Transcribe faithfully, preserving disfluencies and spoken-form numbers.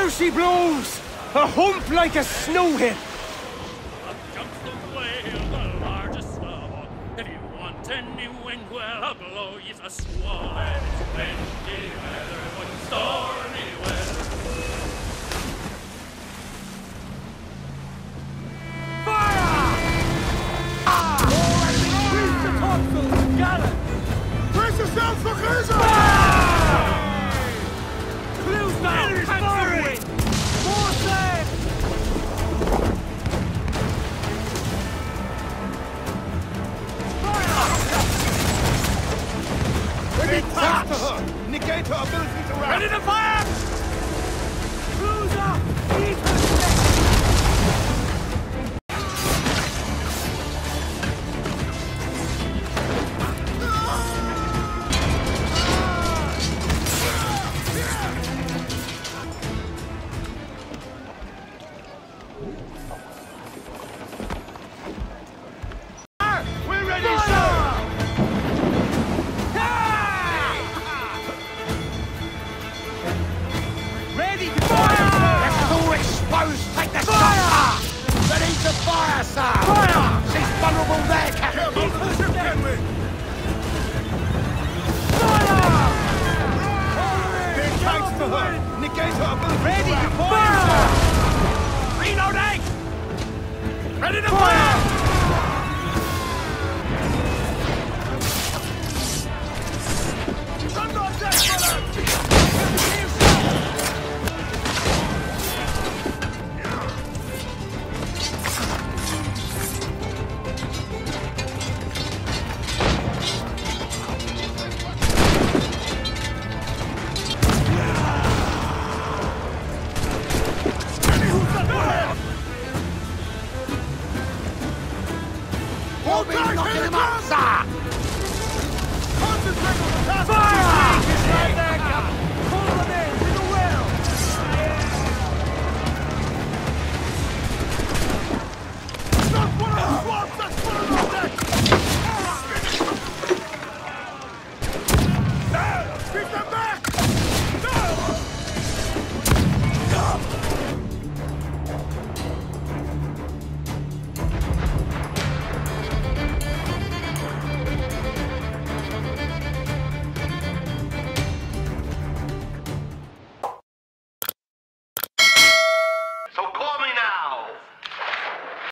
There she blows! A hump like a snow head! Up jumps the whale, the largest of all. If you want any wind, well, I'll blow you a squall. And it's windy weather, when stormy weather. Fire! Ah! Reach the topsails, gallant! Brace yourself for cruiser! Cruise now! Enemy's Back firing! to the wind! More sail! Ready to her! Negate her ability to ram! Ready to fire! Cruiser! Eat her stick! We're ready, Fire! sir! Ready to fire! Let's all exposed! Take the shot! Ready to fire, sir! Fire! She's vulnerable there, Captain! Eat her stick! Big thanks to her! Negate her ability Ready to to ram! fire! Reloading! Ready to Fire!